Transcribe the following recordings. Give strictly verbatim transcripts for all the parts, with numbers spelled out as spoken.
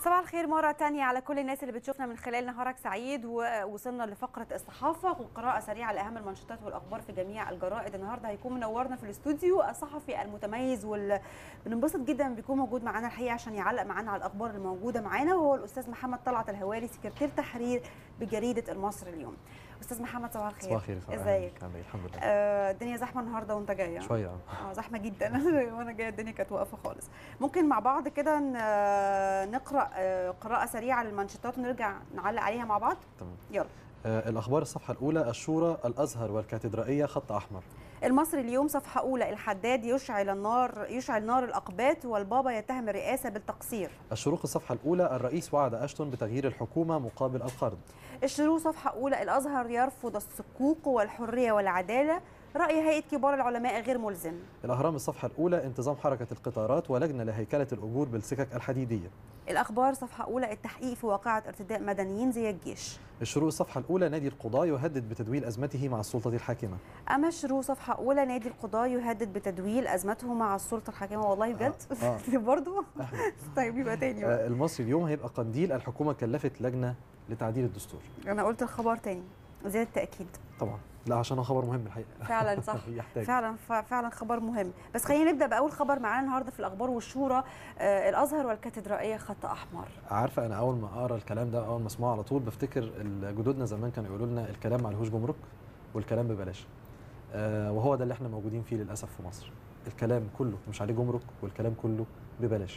صباح الخير مرة تانية على كل الناس اللي بتشوفنا من خلال نهارك سعيد. ووصلنا لفقرة الصحافة وقراءة سريعة لأهم المنشطات والأخبار في جميع الجرائد. النهاردة هيكون منورنا في الاستوديو الصحفي المتميز واللي بننبسط جدا بيكون موجود معانا الحقيقة عشان يعلق معانا على الأخبار الموجودة معانا، وهو الأستاذ محمد طلعت الهواري، سكرتير تحرير بجريدة المصري اليوم. أستاذ محمد صباح الخير. صباح الخير. ازيك؟ الحمد لله. آه الدنيا زحمة النهاردة وأنت جاية شوية اه زحمة جدا وأنا جاية الدنيا كانت واقفة خالص. ممكن مع بعض كده نقرأ قراءة سريعة للمنشطات ونرجع نعلق عليها مع بعض؟ تمام. يلا. آه الأخبار الصفحة الأولى: الشورى، الأزهر والكاتدرائية خط أحمر. المصري اليوم صفحة أولى: الحداد يشعل النار يشعل نار الأقباط والبابا يتهم الرئاسة بالتقصير. الشروق الصفحة الأولى: الرئيس وعد أشتون بتغيير الحكومة مقابل القرض. الشروق صفحة أولى: الأزهر يرفض الصكوك والحرية والعدالة، رأي هيئة كبار العلماء غير ملزم. الأهرام الصفحة الأولى: انتظام حركة القطارات ولجنة لهيكلة الأجور بالسكك الحديدية. الأخبار صفحة أولى: التحقيق في واقعة ارتداء مدنيين زي الجيش. الشروق الصفحة الأولى: نادي القضاة يهدد بتدويل أزمته مع السلطة الحاكمة. أما الشروق صفحة أولى: نادي القضاة يهدد بتدويل أزمته مع السلطة الحاكمة. والله بجد؟ آه. آه. برضه؟ طيب يبقى تاني بقى. آه المصري اليوم هيبقى قنديل: الحكومة كلفت لجنة لتعديل الدستور. أنا قلت الخبر تاني زيادة تأكيد. طبعا لا، عشان هو خبر مهم الحقيقة. فعلا صح. يحتاج. فعلا فعلا خبر مهم. بس خلينا نبدا باول خبر معانا النهارده في الاخبار والشورى. آه الازهر والكاتدرائيه خط احمر. عارفه انا اول ما اقرا الكلام ده، اول ما اسمعه على طول بفتكر جدودنا زمان كانوا يقولوا لنا الكلام ما عليهوش جمرك والكلام ببلاش. آه وهو ده اللي احنا موجودين فيه للاسف في مصر. الكلام كله مش عليه جمرك والكلام كله ببلاش.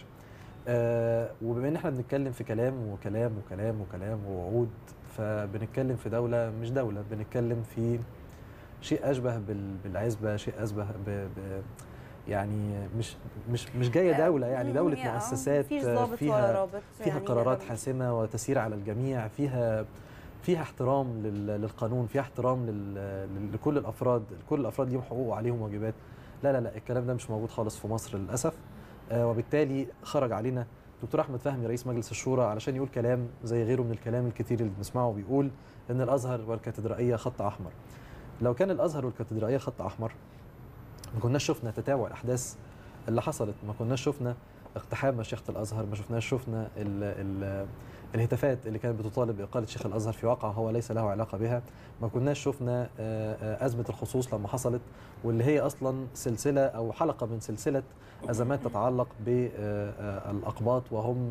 آه وبما ان احنا بنتكلم في كلام وكلام وكلام وكلام ووعود، فبنتكلم في دوله مش دوله، بنتكلم في شيء اشبه بالعزبه، شيء اشبه ب... ب... يعني مش مش مش جايه دوله، يعني دوله يعني مؤسسات فيها فيها يعني قرارات حاسمه وتسير على الجميع، فيها فيها احترام للقانون، فيها احترام لكل الافراد، كل الافراد ليهم حقوق وعليهم واجبات. لا لا لا، الكلام ده مش موجود خالص في مصر للاسف. آه وبالتالي خرج علينا دكتور احمد فهمي رئيس مجلس الشورى علشان يقول كلام زي غيره من الكلام الكتير اللي بنسمعه، بيقول ان الازهر والكاتدرائيه خط احمر. لو كان الازهر والكاتدرائيه خط احمر ما كناش شفنا تتابع الاحداث اللي حصلت، ما كناش شفنا اقتحام مشيخه الازهر، ما شفناش شفنا ال ال الهتافات اللي كانت بتطالب باقاله شيخ الازهر في واقع هو ليس له علاقه بها، ما كناش شفنا ازمه الخصوص لما حصلت، واللي هي اصلا سلسله او حلقه من سلسله ازمات تتعلق بالاقباط، وهم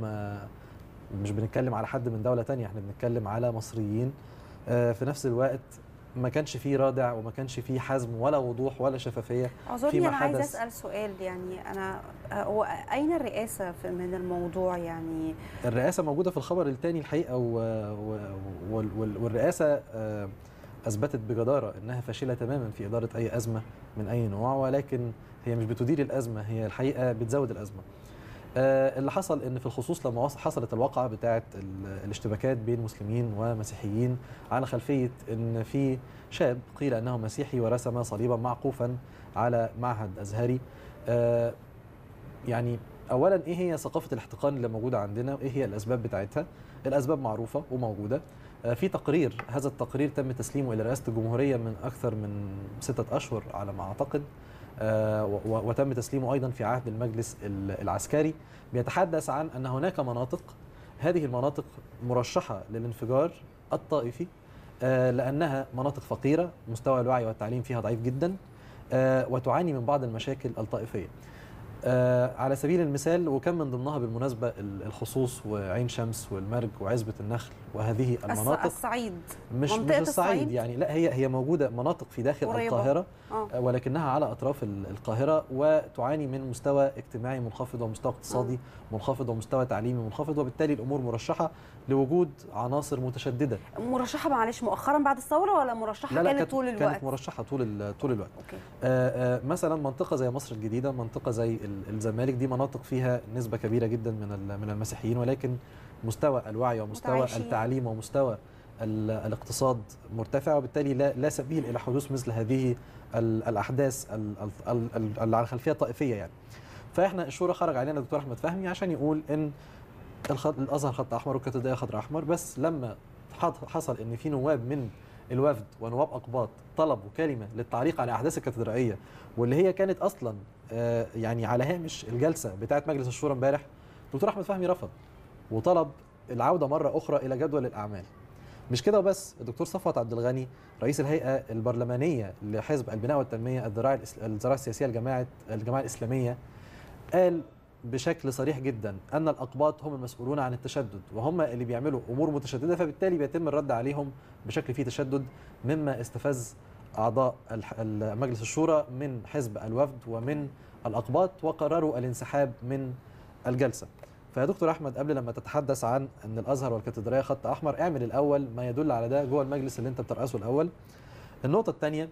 مش بنتكلم على حد من دوله ثانيه، احنا بنتكلم على مصريين. في نفس الوقت ما كانش فيه رادع وما كانش فيه حزم ولا وضوح ولا شفافيه. اعذرني انا عايزه اسال سؤال، يعني انا هو اين الرئاسه من الموضوع؟ يعني الرئاسه موجوده في الخبر الثاني الحقيقه، والرئاسه اثبتت بجداره انها فاشله تماما في اداره اي ازمه من اي نوع، ولكن هي مش بتدير الازمه، هي الحقيقه بتزود الازمه. اللي حصل ان في الخصوص لما حصلت الواقعه بتاعه الاشتباكات بين مسلمين ومسيحيين على خلفيه ان في شاب قيل انه مسيحي ورسم صليبا معقوفا على معهد ازهري. يعني اولا ايه هي ثقافه الاحتقان اللي موجوده عندنا وايه هي الاسباب بتاعتها؟ الاسباب معروفه وموجوده. في تقرير، هذا التقرير تم تسليمه الى رئاسه الجمهوريه من اكثر من ستة اشهر على ما اعتقد، وتم تسليمه أيضا في عهد المجلس العسكري. بيتحدث عن أن هناك مناطق، هذه المناطق مرشحة للانفجار الطائفي لأنها مناطق فقيرة، مستوى الوعي والتعليم فيها ضعيف جدا، وتعاني من بعض المشاكل الطائفية. على سبيل المثال، وكان من ضمنها بالمناسبة الخصوص وعين شمس والمرج وعزبة النخل وهذه المناطق. الصعيد مش مش الصعيد, الصعيد يعني، لا هي هي موجودة مناطق في داخل قريبة. القاهرة آه. ولكنها على أطراف القاهرة، وتعاني من مستوى اجتماعي منخفض ومستوى اقتصادي آه. منخفض ومستوى تعليمي منخفض، وبالتالي الأمور مرشحة لوجود عناصر متشددة. مرشحة معلش مؤخرا بعد الثورة ولا مرشحة لا لا كانت كانت طول الوقت؟ كانت مرشحة طول طول الوقت. أوكي. آآ آآ مثلا منطقة زي مصر الجديدة، منطقة زي الزمالك، دي مناطق فيها نسبة كبيرة جدا من من المسيحيين، ولكن مستوى الوعي ومستوى متعيشين. التعليم ومستوى الاقتصاد مرتفع، وبالتالي لا لا سبيل الى حدوث مثل هذه الاحداث اللي على خلفيه طائفيه يعني. فاحنا الشورى خرج علينا الدكتور احمد فهمي عشان يقول ان الازهر خط احمر والكاتدرائيه خط احمر، بس لما حصل ان في نواب من الوفد ونواب اقباط طلبوا كلمه للتعليق على احداث الكاتدرائيه، واللي هي كانت اصلا يعني على هامش الجلسه بتاعه مجلس الشورى امبارح، الدكتور احمد فهمي رفض وطلب العوده مره اخرى الى جدول الاعمال. مش كده وبس، الدكتور صفوت عبد الغني رئيس الهيئه البرلمانيه لحزب البناء والتنميه الذراع الذراع السياسيه لجماعه الجماعه الاسلاميه قال بشكل صريح جدا ان الاقباط هم المسؤولون عن التشدد وهم اللي بيعملوا امور متشدده، فبالتالي بيتم الرد عليهم بشكل فيه تشدد، مما استفز اعضاء مجلس الشورى من حزب الوفد ومن الاقباط وقرروا الانسحاب من الجلسه. فيا دكتور احمد، قبل لما تتحدث عن ان الازهر والكاتدرائيه خط احمر، اعمل الاول ما يدل على ده جوه المجلس اللي انت بترأسه الاول. النقطه الثانيه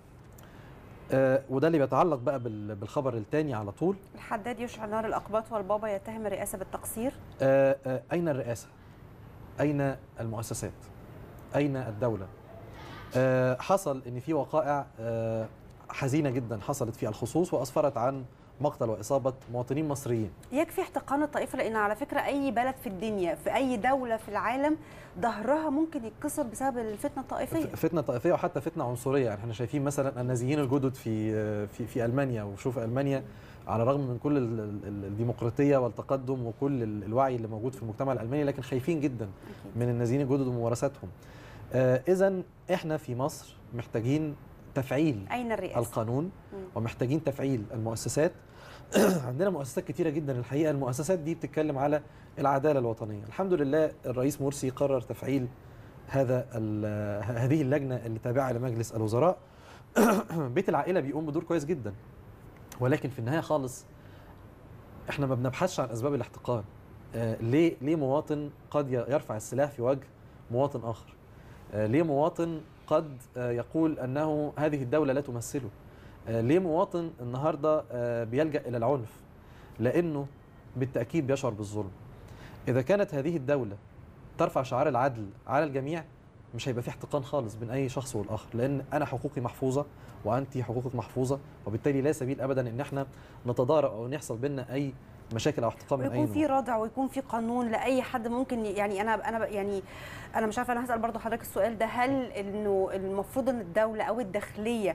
آه وده اللي بيتعلق بقى بالخبر الثاني على طول. الحداد يشعل نار الاقباط والبابا يتهم الرئاسه بالتقصير. آه آه اين الرئاسه؟ اين المؤسسات؟ اين الدوله؟ آه حصل ان في وقائع آه حزينه جدا حصلت في الخصوص واسفرت عن مقتل واصابه مواطنين مصريين. يكفي احتقان الطائفه، لان على فكره اي بلد في الدنيا في اي دوله في العالم ظهرها ممكن يتكسر بسبب الفتنه الطائفيه. فتنه طائفيه وحتى فتنه عنصريه، يعني احنا شايفين مثلا النازيين الجدد في في في المانيا، وشوف المانيا على الرغم من كل الديمقراطيه والتقدم وكل الوعي اللي موجود في المجتمع الالماني، لكن خايفين جدا من النازيين الجدد وممارساتهم. آه اذا احنا في مصر محتاجين تفعيل أين الرئاسة؟ القانون م. ومحتاجين تفعيل المؤسسات. عندنا مؤسسات كتيرة جدا الحقيقة، المؤسسات دي بتتكلم على العدالة الوطنية. الحمد لله الرئيس مرسي قرر تفعيل هذا هذه اللجنة اللي تابعة لمجلس الوزراء. بيت العائلة بيقوم بدور كويس جدا، ولكن في النهاية خالص احنا ما بنبحثش عن أسباب الاحتقان. آه ليه ليه مواطن قد يرفع السلاح في وجه مواطن آخر؟ آه ليه مواطن قد يقول أنه هذه الدولة لا تمثله؟ ليه مواطن النهاردة بيلجأ إلى العنف؟ لأنه بالتأكيد بيشعر بالظلم. إذا كانت هذه الدولة ترفع شعار العدل على الجميع مش هيبقى في احتقان خالص بين أي شخص والآخر، لأن أنا حقوقي محفوظة وأنت حقوقك محفوظة، وبالتالي لا سبيل أبدا إن احنا نتضارب أو يحصل بيننا أي مشاكل او احتقان من اي نوع. ويكون في ردع ويكون في قانون لاي حد ممكن، يعني انا انا يعني انا مش عارفه، انا هسال برضو حضرتك السؤال ده، هل انه المفروض ان الدوله او الداخليه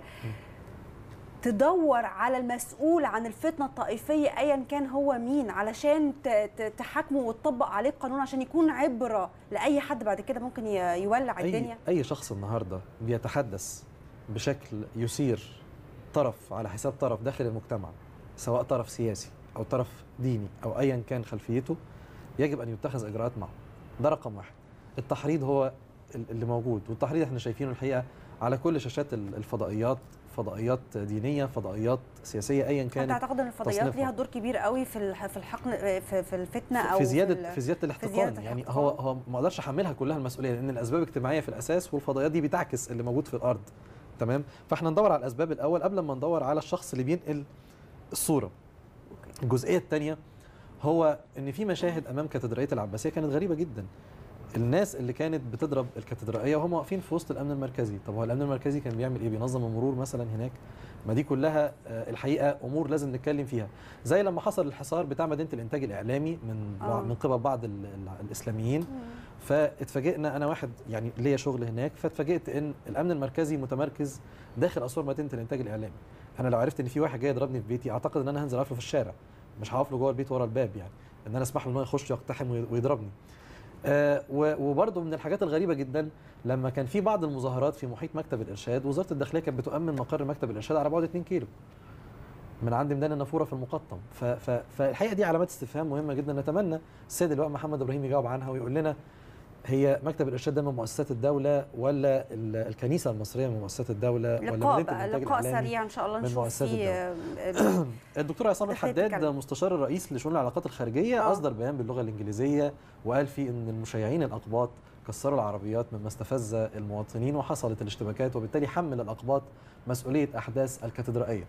تدور على المسؤول عن الفتنه الطائفيه ايا كان هو مين، علشان تحاكمه وتطبق عليه القانون عشان يكون عبره لاي حد بعد كده ممكن يولع أي الدنيا؟ اي شخص النهارده بيتحدث بشكل يثير طرف على حساب طرف داخل المجتمع، سواء طرف سياسي او طرف ديني او ايا كان خلفيته، يجب ان يتخذ اجراءات معه. ده رقم واحد. التحريض هو اللي موجود، والتحريض احنا شايفينه الحقيقه على كل شاشات الفضائيات، فضائيات دينيه، فضائيات سياسيه، ايا كان. انت تعتقد ان الفضائيات ليها دور كبير قوي في في الحقن في, في الفتنه او في زياده في, في زياده الاحتقان؟ في زيادة يعني الاحتقان. هو هو ما اقدرش احملها كلها المسؤوليه، لان الاسباب اجتماعيه في الاساس، والفضائيات دي بتعكس اللي موجود في الارض. تمام؟ فاحنا ندور على الاسباب الاول قبل ما ندور على الشخص اللي بينقل الصوره. الجزئيه الثانيه هو ان في مشاهد امام كاتدرائيه العباسيه كانت غريبه جدا. الناس اللي كانت بتضرب الكاتدرائيه وهم واقفين في وسط الامن المركزي، طب هو الامن المركزي كان بيعمل ايه؟ بينظم المرور مثلا هناك؟ ما دي كلها الحقيقه امور لازم نتكلم فيها. زي لما حصل الحصار بتاع مدينه الانتاج الاعلامي من آه. من قبل بعض ال ال الاسلاميين، فاتفاجئنا، انا واحد يعني ليا شغل هناك، فاتفاجئت ان الامن المركزي متمركز داخل اسوار مدينه الانتاج الاعلامي. انا لو عرفت ان في واحد جاي يضربني في بيتي، اعتقد ان انا هنزل اقفله في الشارع، مش هقف له جوه البيت ورا الباب، يعني ان انا اسمح له ان هو يخش يقتحم ويضربني. آه وبرضه من الحاجات الغريبه جدا لما كان في بعض المظاهرات في محيط مكتب الارشاد، وزاره الداخليه كانت بتؤمن مقر مكتب الارشاد على بعد اتنين كيلو من عند ميدان النافوره في المقطم. فالحقيقه دي علامات استفهام مهمه جدا، نتمنى السيد اللواء محمد ابراهيم يجاوب عنها ويقول لنا هي مكتب الارشاد ده من مؤسسات الدوله ولا الكنيسه المصريه من مؤسسات الدوله ولا لقاء لقاء سريع ان شاء الله نشوف فيه. الدكتور عصام الحداد مستشار الرئيس لشؤون العلاقات الخارجيه أوه. اصدر بيان باللغه الانجليزيه وقال فيه ان المشيعين الاقباط كسروا العربيات مما استفز المواطنين وحصلت الاشتباكات، وبالتالي حمل الاقباط مسؤوليه احداث الكاتدرائيه.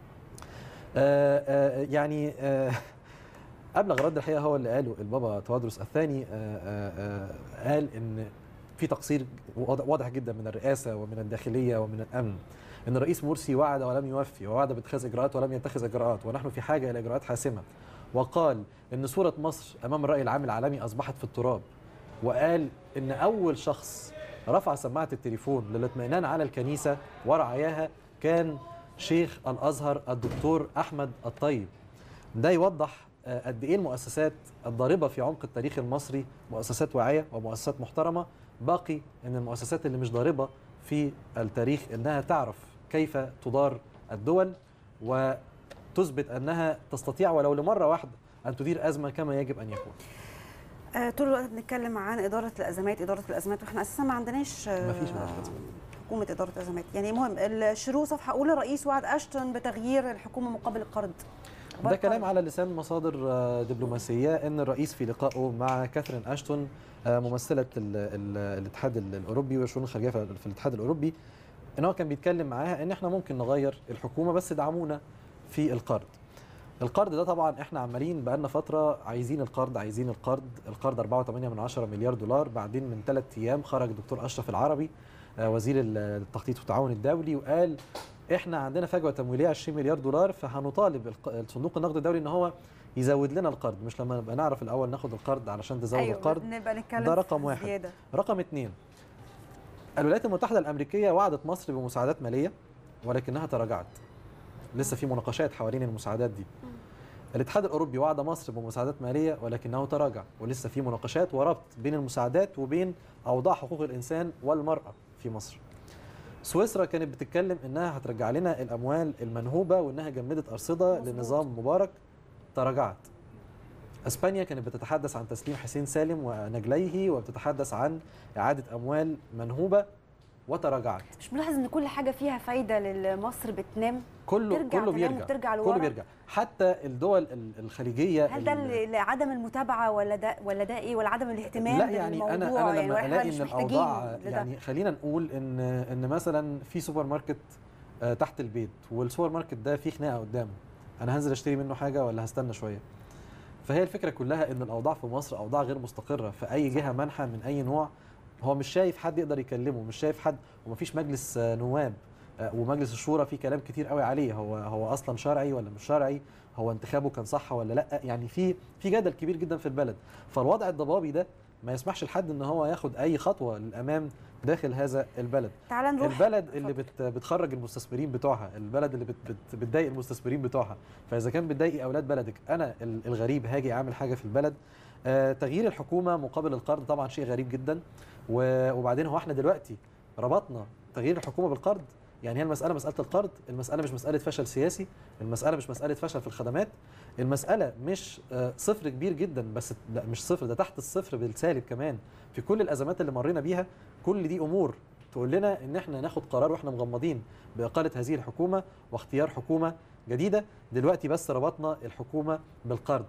آآ آآ يعني آآ أبلغ رد الحقيقة هو اللي قاله البابا توادرس الثاني. آآ آآ قال إن في تقصير واضح جدا من الرئاسة ومن الداخلية ومن الأمن، إن الرئيس مرسي وعد ولم يوفي، ووعد باتخاذ إجراءات ولم يتخذ إجراءات، ونحن في حاجة إلى إجراءات حاسمة. وقال إن صورة مصر أمام الرأي العام العالمي أصبحت في التراب، وقال إن أول شخص رفع سماعة التليفون للاطمئنان على الكنيسة ورعاياها كان شيخ الأزهر الدكتور أحمد الطيب. ده يوضح قد ايه المؤسسات الضاربه في عمق التاريخ المصري مؤسسات واعيه ومؤسسات محترمه. باقي ان المؤسسات اللي مش ضاربه في التاريخ انها تعرف كيف تدار الدول وتثبت انها تستطيع ولو لمره واحده ان تدير ازمه كما يجب ان يكون. آه طول الوقت بنتكلم عن اداره الازمات اداره الازمات واحنا اساسا ما عندناش ما فيش اداره ازمات. حكومه اداره ازمات. يعني مهم الشروق صفحه اولى الرئيس وعد اشتون بتغيير الحكومه مقابل القرض. ده كلام على لسان مصادر دبلوماسيه ان الرئيس في لقائه مع كاثرين اشتون ممثله ال ال الاتحاد الاوروبي والشؤون الخارجيه في الاتحاد الاوروبي ان هو كان بيتكلم معاها ان احنا ممكن نغير الحكومه بس دعمونا في القرض. القرض ده طبعا احنا عمالين بقالنا فتره عايزين القرض عايزين القرض القرض أربعة وثمانية من عشرة مليار دولار. بعدين من ثلاث ايام خرج الدكتور اشرف العربي وزير التخطيط والتعاون الدولي وقال احنا عندنا فجوه تمويليه عشرين مليار دولار فهنطالب صندوق النقد الدولي ان هو يزود لنا القرض. مش لما نبقى نعرف الاول ناخد القرض علشان تزود أيوة القرض. نبقى نتكلم ده رقم واحد. زيادة. رقم اثنين الولايات المتحده الامريكيه وعدت مصر بمساعدات ماليه ولكنها تراجعت. لسه في مناقشات حوالين المساعدات دي. الاتحاد الاوروبي وعد مصر بمساعدات ماليه ولكنه تراجع ولسه في مناقشات وربط بين المساعدات وبين اوضاع حقوق الانسان والمراه في مصر. سويسرا كانت بتتكلم انها هترجع لنا الاموال المنهوبه وانها جمدت ارصده لنظام مبارك، تراجعت. اسبانيا كانت بتتحدث عن تسليم حسين سالم ونجليه وبتتحدث عن اعاده اموال منهوبه وتراجعت. مش ملاحظ ان كل حاجه فيها فايده لمصر بتنام كله كله بيرجع وترجع كله بيرجع حتى الدول الخليجيه. هل ده لعدم المتابعه ولا ده ولا ده ايه ولا عدم الاهتمام لا يعني بالموضوع؟ انا انا لما يعني الاقي ان الاوضاع يعني خلينا نقول ان ان مثلا في سوبر ماركت تحت البيت والسوبر ماركت ده فيه خناقه قدامه، انا هنزل اشتري منه حاجه ولا هستنى شويه؟ فهي الفكره كلها ان الاوضاع في مصر اوضاع غير مستقره في اي جهه منحه من اي نوع. هو مش شايف حد يقدر يكلمه، مش شايف حد، ومفيش مجلس نواب ومجلس الشورى فيه كلام كتير قوي عليه، هو هو اصلا شرعي ولا مش شرعي؟ هو انتخابه كان صح ولا لا؟ يعني في في جدل كبير جدا في البلد. فالوضع الضبابي ده ما يسمحش لحد ان هو ياخد اي خطوه للامام داخل هذا البلد. تعال نروح البلد اللي بت بتخرج المستثمرين بتوعها، البلد اللي بت بت بتضايق المستثمرين بتوعها، فاذا كان بتضايقي اولاد بلدك انا الغريب هاجي اعمل حاجه في البلد. آه تغيير الحكومه مقابل القرض طبعا شيء غريب جدا. وبعدين هو احنا دلوقتي ربطنا تغيير الحكومه بالقرض؟ يعني هي المساله مساله القرض، المساله مش مساله فشل سياسي، المساله مش مساله فشل في الخدمات، المساله مش صفر كبير جدا بس، لا مش صفر، ده تحت الصفر بالسالب كمان في كل الازمات اللي مرينا بيها. كل دي امور تقول لنا ان احنا ناخد قرار واحنا مغمضين باقاله هذه الحكومه واختيار حكومه جديده. دلوقتي بس ربطنا الحكومه بالقرض.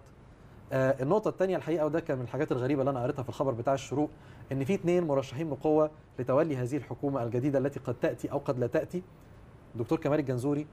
آه النقطه الثانيه الحقيقه، وده كان من الحاجات الغريبه اللي انا قريتها في الخبر بتاع الشروق، ان في اثنين مرشحين بقوه لتولي هذه الحكومه الجديده التي قد تاتي او قد لا تاتي، الدكتور كمال الجنزوري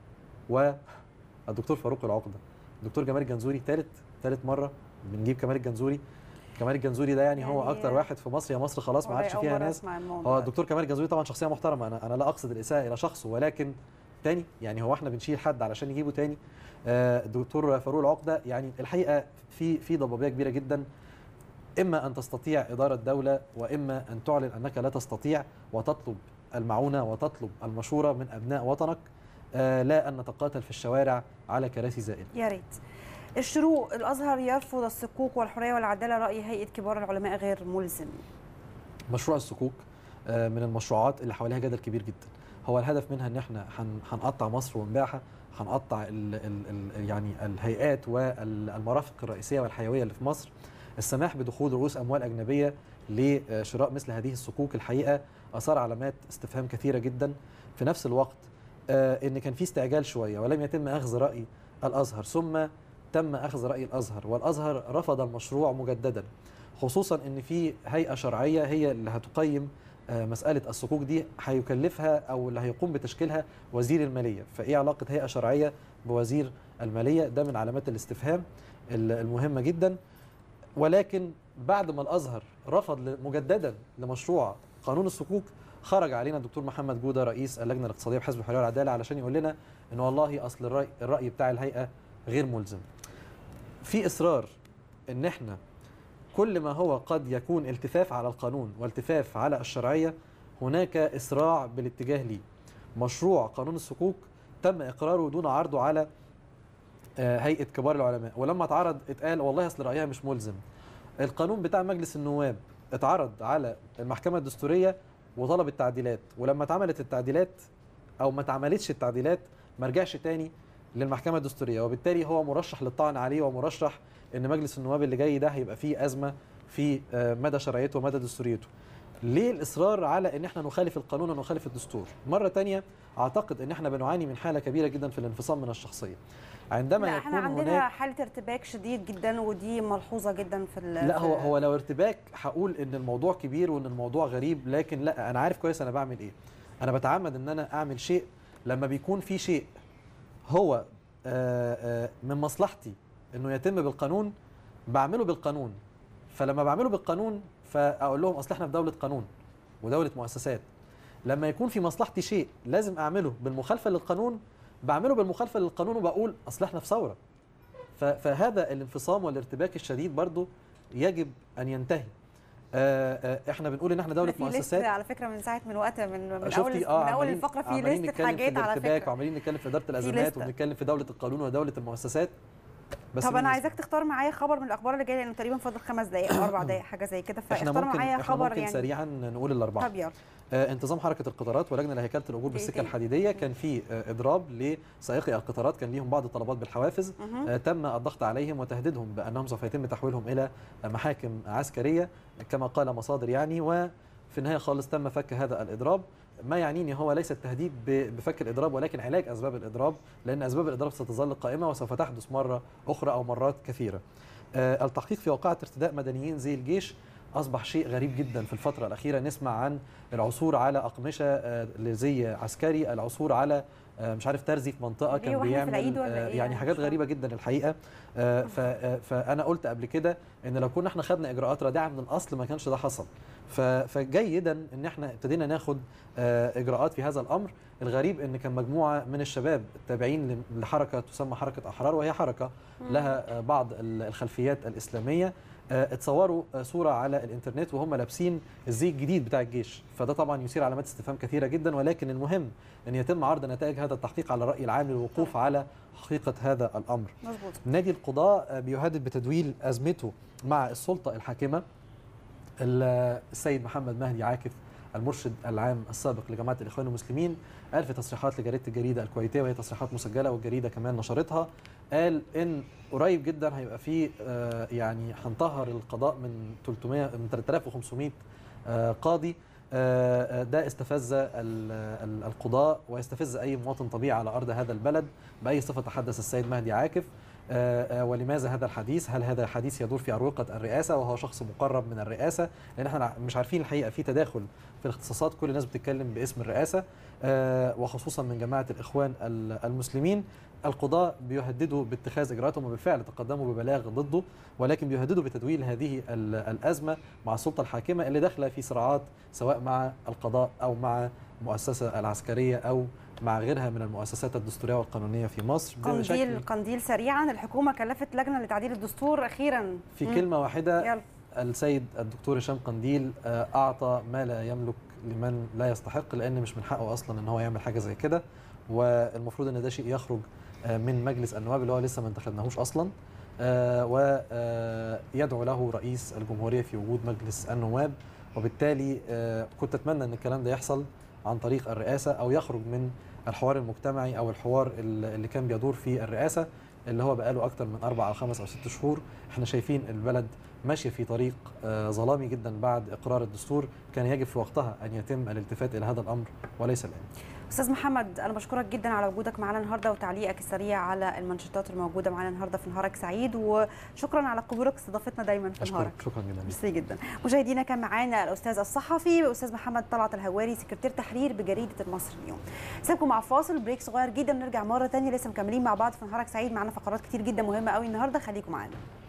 والدكتور فاروق العقده. الدكتور كمال الجنزوري ثالث ثالث مره بنجيب كمال الجنزوري. كمال الجنزوري ده يعني, يعني هو اكتر واحد في مصر، يا مصر خلاص ما عادش فيها ناس. هو الدكتور كمال الجنزوري طبعا شخصيه محترمه، انا انا لا اقصد الاساءه الى شخصه، ولكن تاني يعني هو احنا بنشيل حد علشان نجيبه تاني. الدكتور فاروق العقده يعني الحقيقه في في ضبابيه كبيره جدا. اما ان تستطيع اداره دوله واما ان تعلن انك لا تستطيع وتطلب المعونه وتطلب المشوره من ابناء وطنك، لا ان نتقاتل في الشوارع على كراسي زائده. يا ريت. الشروق، الازهر يرفض الصكوك والحريه والعداله، راي هيئه كبار العلماء غير ملزم. مشروع الصكوك من المشروعات اللي حواليها جدل كبير جدا. هو الهدف منها ان احنا هنقطع مصر ونبيعها، هنقطع ال ال ال يعني الهيئات والمرافق الرئيسيه والحيويه اللي في مصر. السماح بدخول رؤوس اموال اجنبيه لشراء مثل هذه الصكوك الحقيقه اثار علامات استفهام كثيره جدا. في نفس الوقت ان كان في استعجال شويه ولم يتم اخذ راي الازهر، ثم تم اخذ راي الازهر والازهر رفض المشروع مجددا، خصوصا ان في هيئه شرعيه هي اللي هتقيم مساله الصكوك دي، هيكلفها او اللي هيقوم بتشكيلها وزير الماليه. فايه علاقه هيئه شرعيه بوزير الماليه؟ ده من علامات الاستفهام المهمه جدا. ولكن بعد ما الازهر رفض مجددا لمشروع قانون الصكوك، خرج علينا الدكتور محمد جوده رئيس اللجنه الاقتصاديه بحزب الحريه والعداله علشان يقول لنا ان والله اصل الراي الراي بتاع الهيئه غير ملزم. في اصرار ان احنا كل ما هو قد يكون التفاف على القانون والتفاف على الشرعيه هناك اسراع بالاتجاه ليه. مشروع قانون الصكوك تم اقراره دون عرضه على هيئه كبار العلماء، ولما اتعرض اتقال والله اصل رايها مش ملزم. القانون بتاع مجلس النواب اتعرض على المحكمه الدستوريه وطلب التعديلات، ولما اتعملت التعديلات او ما اتعملتش التعديلات ما رجعش تاني للمحكمه الدستوريه، وبالتالي هو مرشح للطعن عليه، ومرشح ان مجلس النواب اللي جاي ده هيبقى فيه ازمه في مدى شرعيته ومدى دستوريته. ليه الاصرار على ان احنا نخالف القانون ونخالف الدستور؟ مره تانية اعتقد ان احنا بنعاني من حاله كبيره جدا في الانفصام من الشخصيه. عندما لا يكون احنا عندنا هناك حاله ارتباك شديد جدا، ودي ملحوظه جدا في لا هو هو لو ارتباك هقول ان الموضوع كبير وان الموضوع غريب، لكن لا انا عارف كويس انا بعمل ايه. انا بتعمد ان انا اعمل شيء لما بيكون في شيء هو من مصلحتي انه يتم بالقانون، بعمله بالقانون. فلما بعمله بالقانون فاقول لهم اصل احنا في دوله قانون ودوله مؤسسات. لما يكون في مصلحتي شيء لازم اعمله بالمخالفه للقانون، بعمله بالمخالفه للقانون وبقول اصل احنا في ثوره. فهذا الانفصام والارتباك الشديد برضو يجب ان ينتهي. احنا بنقول ان احنا دوله مؤسسات على فكره من ساعه من وقت من, من اول آه من اول الفقره في لسته حاجات على فكره، وعمالين نتكلم في اداره الازمات وبنتكلم في دوله القانون ودوله المؤسسات. بس طب انا عايزاك تختار معايا خبر من الاخبار اللي جايه، لانه تقريبا فاضل خمس دقائق او اربع دقائق حاجه زي كده، فاختار معايا احنا خبر ممكن يعني سريعا نقول الاربعه. طب يلا. آه انتظام حركه القطارات ولجنه لهيكله الاجور بالسكه الحديديه، كان في آه اضراب لسائقي القطارات، كان ليهم بعض الطلبات بالحوافز، آه تم الضغط عليهم وتهديدهم بانهم سوف يتم تحويلهم الى محاكم عسكريه كما قال مصادر يعني، وفي النهايه خالص تم فك هذا الاضراب. ما يعنيني هو ليس التهديد بفك الإضراب ولكن علاج أسباب الإضراب، لأن أسباب الإضراب ستظل قائمة وسوف تحدث مرة أخرى أو مرات كثيرة. آه التحقيق في واقعة ارتداء مدنيين زي الجيش أصبح شيء غريب جدا في الفترة الأخيرة. نسمع عن العثور على أقمشة آه لزي عسكري، العثور على آه مش عارف ترزي في منطقة كان بيعمل آه يعني حاجات غريبة جدا الحقيقة. آه فأنا قلت قبل كده إن لو كنا احنا خدنا إجراءات رادعة من الأصل ما كانش ده حصل. فجيدا ان احنا ابتدينا ناخد اجراءات في هذا الامر. الغريب ان كان مجموعه من الشباب التابعين لحركه تسمى حركه احرار، وهي حركه لها بعض الخلفيات الاسلاميه، اتصوروا صوره على الانترنت وهم لابسين الزي الجديد بتاع الجيش. فده طبعا يثير علامات استفهام كثيره جدا، ولكن المهم ان يتم عرض نتائج هذا التحقيق على الراي العام للوقوف على حقيقه هذا الامر. مظبوط. نادي القضاء بيهدد بتدويل ازمته مع السلطه الحاكمه. السيد محمد مهدي عاكف المرشد العام السابق لجماعه الاخوان المسلمين قال في تصريحات لجريده الجريده الكويتيه، وهي تصريحات مسجله والجريده كمان نشرتها، قال ان قريب جدا هيبقى في يعني هنطهر القضاء من ثلاثمائة من ثلاثة آلاف وخمسمائة قاضي. ده استفز القضاء ويستفز اي مواطن طبيعي على ارض هذا البلد. باي صفه تحدث السيد مهدي عاكف؟ ولماذا هذا الحديث؟ هل هذا الحديث يدور في أروقة الرئاسة وهو شخص مقرب من الرئاسة؟ لأن احنا مش عارفين الحقيقة، في تداخل في الاختصاصات، كل الناس بتتكلم باسم الرئاسة وخصوصا من جماعة الإخوان المسلمين. القضاء بيهددوا باتخاذ إجراءاتهم وبالفعل تقدموا ببلاغ ضده، ولكن بيهددوا بتدويل هذه الأزمة مع السلطة الحاكمة اللي داخلة في صراعات سواء مع القضاء أو مع المؤسسة العسكرية أو مع غيرها من المؤسسات الدستوريه والقانونيه في مصر. قنديل قنديل سريعا، الحكومه كلفت لجنه لتعديل الدستور اخيرا. في مم. كلمه واحده، يلا. السيد الدكتور هشام قنديل اعطى ما لا يملك لمن لا يستحق، لان مش من حقه اصلا ان هو يعمل حاجه زي كده، والمفروض ان ده شيء يخرج من مجلس النواب اللي هو لسه ما انتخبناهوش اصلا، ويدعو له رئيس الجمهوريه في وجود مجلس النواب. وبالتالي كنت اتمنى ان الكلام ده يحصل عن طريق الرئاسه او يخرج من الحوار المجتمعي او الحوار اللي كان بيدور في الرئاسه اللي هو بقاله اكتر من اربع او خمس او ست شهور. احنا شايفين البلد ماشيه في طريق ظلامي جدا بعد اقرار الدستور، كان يجب في وقتها ان يتم الالتفات الى هذا الامر وليس الان. استاذ محمد، انا بشكرك جدا على وجودك معنا النهارده وتعليقك السريع على المنشطات الموجوده معنا النهارده في نهارك سعيد، وشكرا على قبولك استضافتنا دايما في نهارك. شكرا جدا. ميرسي جدا. مشاهدينا، كان معانا الاستاذ الصحفي استاذ محمد طلعت الهواري، سكرتير تحرير بجريده المصري اليوم. سيبكم مع فاصل بريك صغير جدا، نرجع مره ثانيه لسه مكملين مع بعض في نهارك سعيد، معانا فقرات كتير جدا مهمه قوي النهارده، خليكم معانا.